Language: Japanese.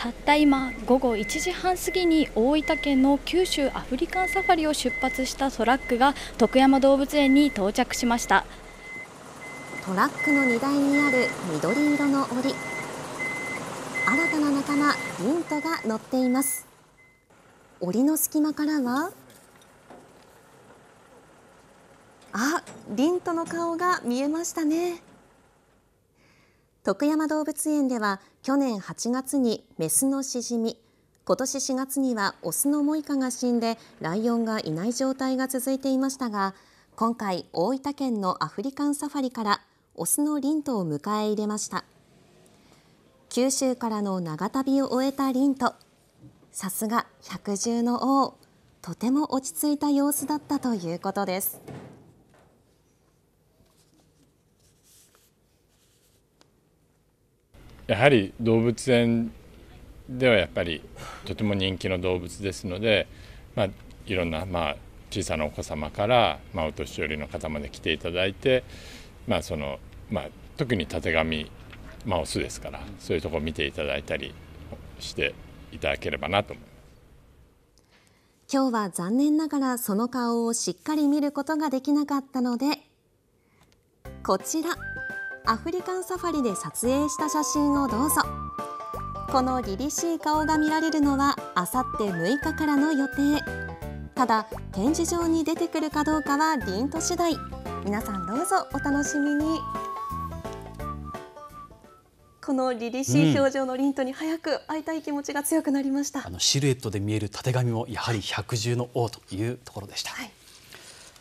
たった今午後1時半過ぎに大分県の九州アフリカンサファリを出発したトラックが徳山動物園に到着しました。 トラックの荷台にある緑色の檻、新たな仲間リントが乗っています。檻の隙間からはリントの顔が見えましたね。徳山動物園では去年8月にメスのシジミ、今年4月にはオスのモイカが死んでライオンがいない状態が続いていましたが、今回大分県のアフリカンサファリからオスのリントを迎え入れました。九州からの長旅を終えたリント、さすが百獣の王、とても落ち着いた様子だったということです。 やはり動物園ではやっぱりとても人気の動物ですので、いろんな小さなお子様からお年寄りの方まで来ていただいて、特にたてがみ、オスですからそういうところを見ていただいたりしていただければなと思います。 今日は残念ながらその顔をしっかり見ることができなかったので、こちらアフリカンサファリで撮影した写真をどうぞ。この凛々しい顔が見られるのはあさって6日からの予定。ただ展示場に出てくるかどうかはリント次第。皆さんどうぞお楽しみに。この凛々しい表情のリントに早く会いたい気持ちが強くなりました。 シルエットで見えるたてがみもやはり百獣の王というところでした。 はい。